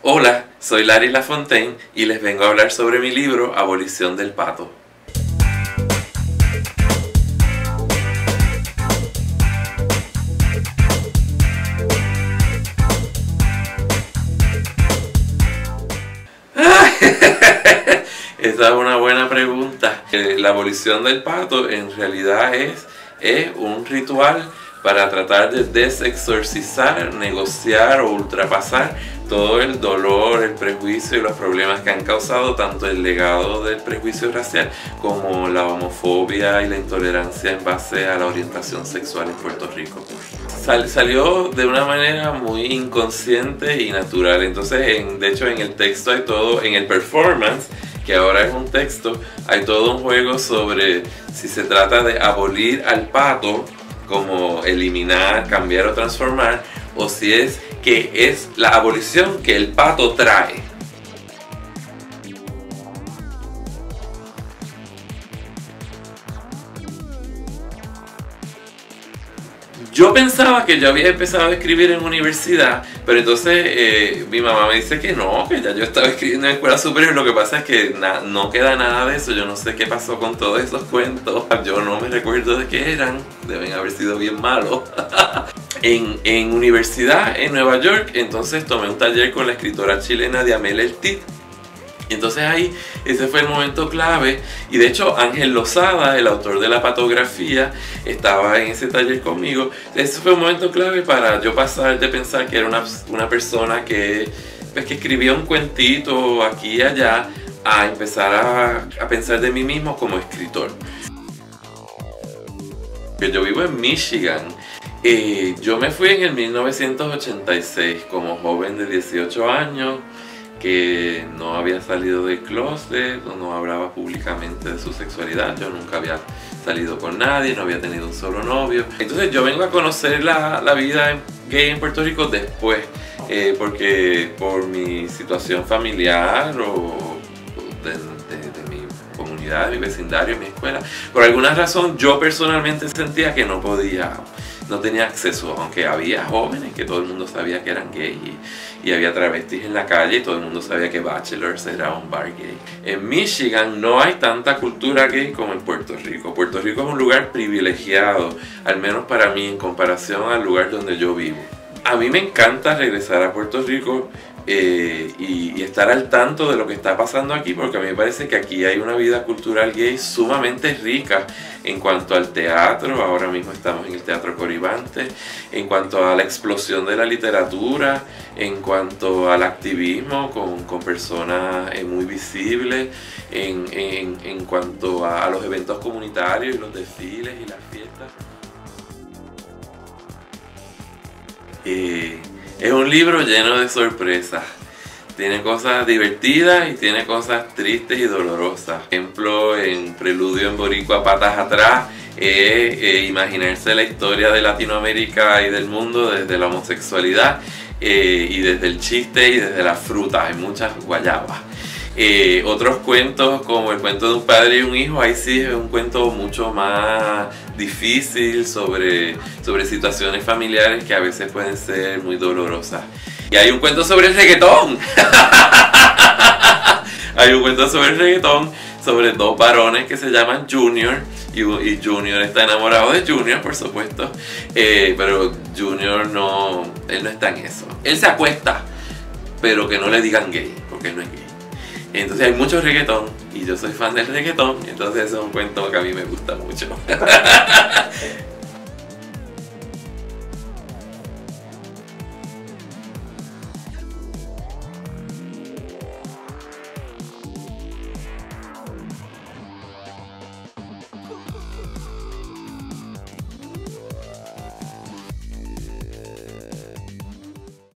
Hola, soy Larry Lafontaine y les vengo a hablar sobre mi libro Abolición del Pato. Esa es una buena pregunta. La abolición del pato en realidad es un ritual para tratar de desexorcizar, negociar o ultrapasar todo el dolor, el prejuicio y los problemas que han causado tanto el legado del prejuicio racial como la homofobia y la intolerancia en base a la orientación sexual en Puerto Rico. Salió de una manera muy inconsciente y natural. Entonces, de hecho, en el texto hay todo, en el performance, que ahora es un texto, hay todo un juego sobre si se trata de abolir al pato, como eliminar, cambiar o transformar, o si es que es la abolición que el pato trae. Yo pensaba que yo había empezado a escribir en universidad, pero entonces mi mamá me dice que no, que ya yo estaba escribiendo en escuela superior. Lo que pasa es que no queda nada de eso. Yo no sé qué pasó con todos esos cuentos. Yo no me recuerdo de qué eran. Deben haber sido bien malos. En universidad en Nueva York, entonces tomé un taller con la escritora chilena Diamela Ertit. Entonces ahí, ese fue el momento clave, y de hecho Ángel Lozada, el autor de la patografía, estaba en ese taller conmigo. Ese fue un momento clave para yo pasar de pensar que era una persona que escribía un cuentito aquí y allá, a empezar a pensar de mí mismo como escritor. Yo vivo en Michigan. Yo me fui en el 1986 como joven de 18 años, que no había salido del closet, no hablaba públicamente de su sexualidad. Yo nunca había salido con nadie, no había tenido un solo novio. Entonces yo vengo a conocer la vida gay en Puerto Rico después, porque por mi situación familiar o de mi comunidad, de mi vecindario, mi escuela, por alguna razón yo personalmente sentía que no tenía acceso, aunque había jóvenes que todo el mundo sabía que eran gays y había travestis en la calle y todo el mundo sabía que Bachelors era un bar gay. En Michigan no hay tanta cultura gay como en Puerto Rico. Puerto Rico es un lugar privilegiado, al menos para mí, en comparación al lugar donde yo vivo. A mí me encanta regresar a Puerto Rico y estar al tanto de lo que está pasando aquí, porque a mí me parece que aquí hay una vida cultural gay sumamente rica en cuanto al teatro. Ahora mismo estamos en el Teatro Coribante, en cuanto a la explosión de la literatura, en cuanto al activismo con personas muy visibles, en cuanto a los eventos comunitarios y los desfiles y las fiestas. Es un libro lleno de sorpresas. Tiene cosas divertidas y tiene cosas tristes y dolorosas. Por ejemplo, en Preludio en Boricua, Patas Atrás, imaginarse la historia de Latinoamérica y del mundo desde la homosexualidad y desde el chiste y desde las frutas. Hay muchas guayabas. Otros cuentos, como el cuento de un padre y un hijo, ahí sí es un cuento mucho más difícil sobre situaciones familiares que a veces pueden ser muy dolorosas. Y hay un cuento sobre el reggaetón. Hay un cuento sobre el reggaetón, sobre dos varones que se llaman Junior, y Junior está enamorado de Junior, por supuesto, pero Junior él no está en eso. Él se acuesta, pero que no le digan gay, porque él no es gay. Entonces hay mucho reggaetón y yo soy fan del reggaetón, entonces es un cuento que a mí me gusta mucho.